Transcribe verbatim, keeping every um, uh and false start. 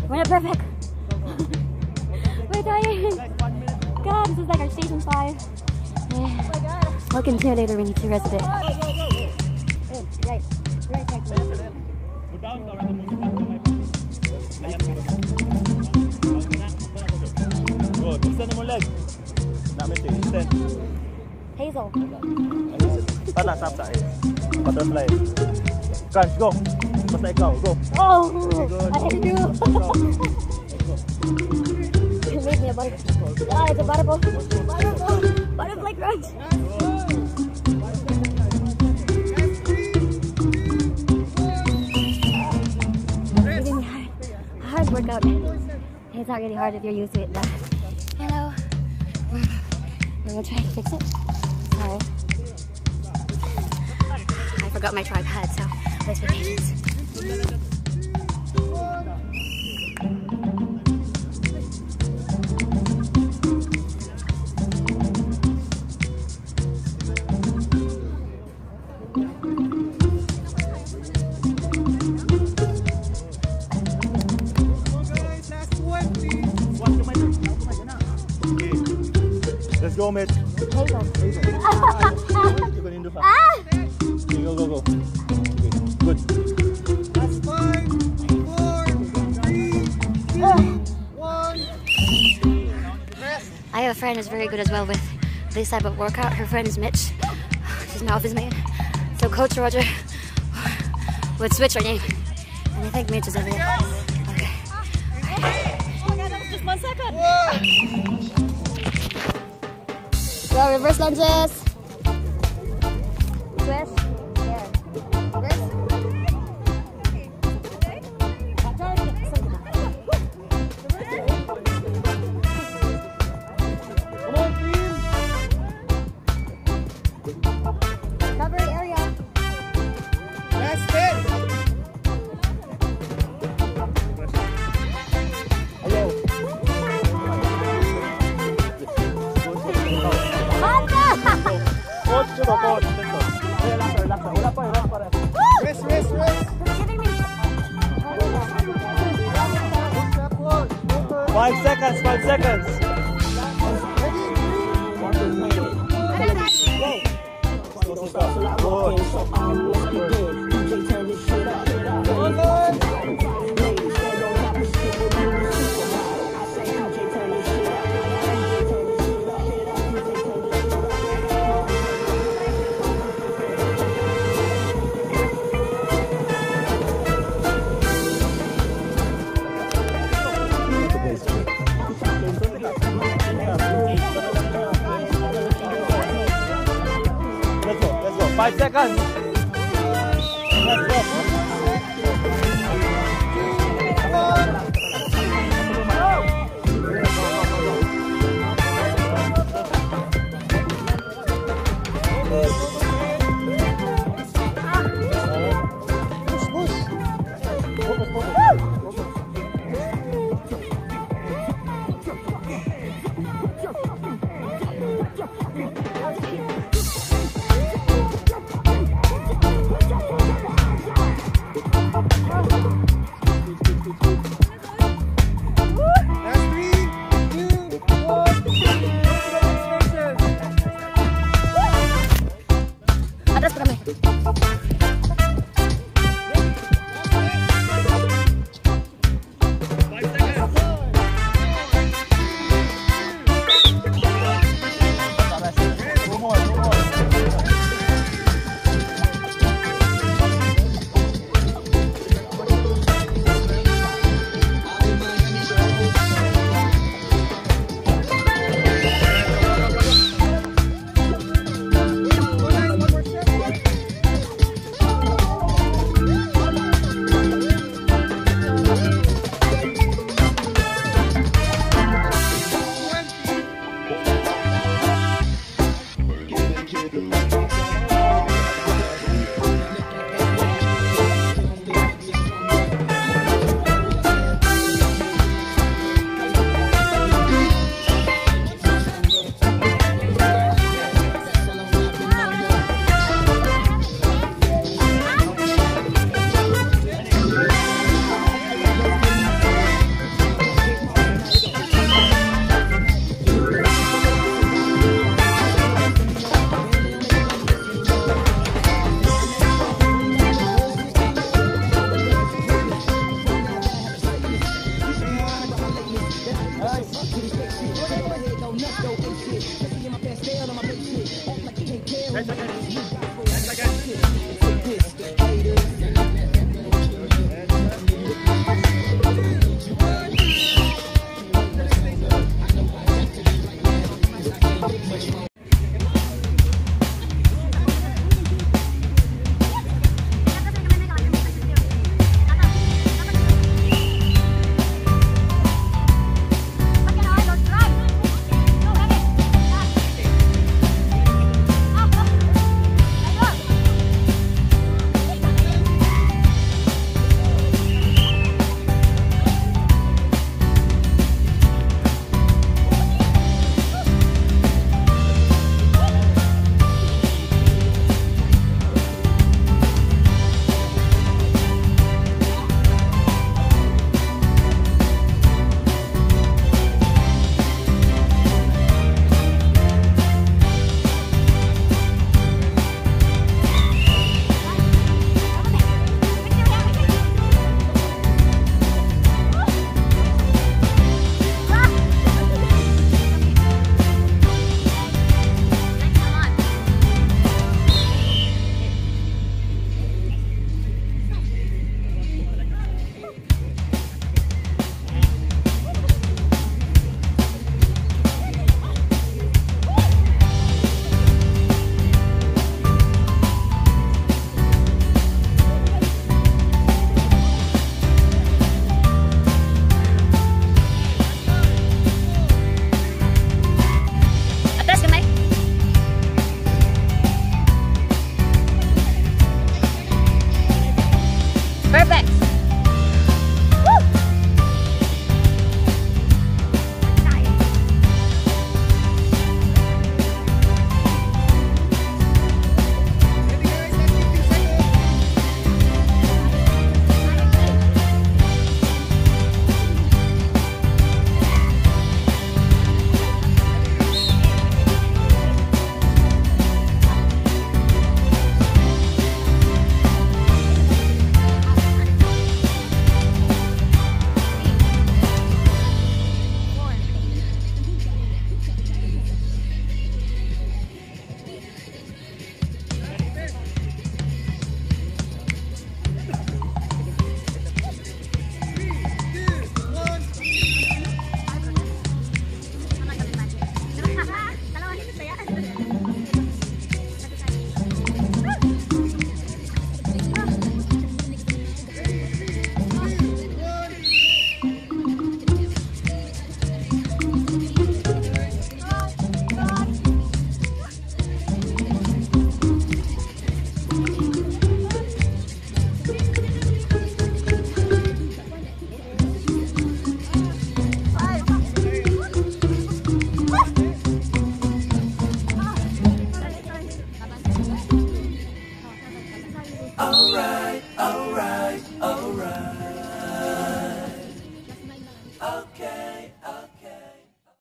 We're not perfect. We're dying. God, this is like our station five. Yeah. We'll continue later. We need to rest a bit. Right. Right. Good. Extend mo leg. Namit eh. Extend. Hazel. Tata, tap tayo. Butterfly. Crunch, go. Basta ikaw, go. Oh! Good. I hit you. You made me a butterfly. Ah, it's a butterfly. Butterfly. Butterfly crunch. Giving me hard, a hard workout. It's not really hard if you're used to it, but hello. We're gonna try to fix it. Sorry. I forgot my tripod, so please be patient. Let's go, mate. Hazel. You're going to do fast. Ah! Okay, go, go, go. Okay, good. That's five, four, three, two, one. Rest. I have a friend who's very good as well with this type of workout. Her friend is Mitch. She's my office mate. So Coach Roger would switch her name. And I think Mitch is over there. Okay. Oh, that was just one second. So reverse lunges. Twist. There. Reverse. Come on, team. Cover area. Rest it. Hello. Coach, coach, coach. Relax, relax. Wala pa, relax pa. Rest, rest, rest. Five seconds, five seconds. Let's go, let's go. Five seconds. Let's go. ten seconds.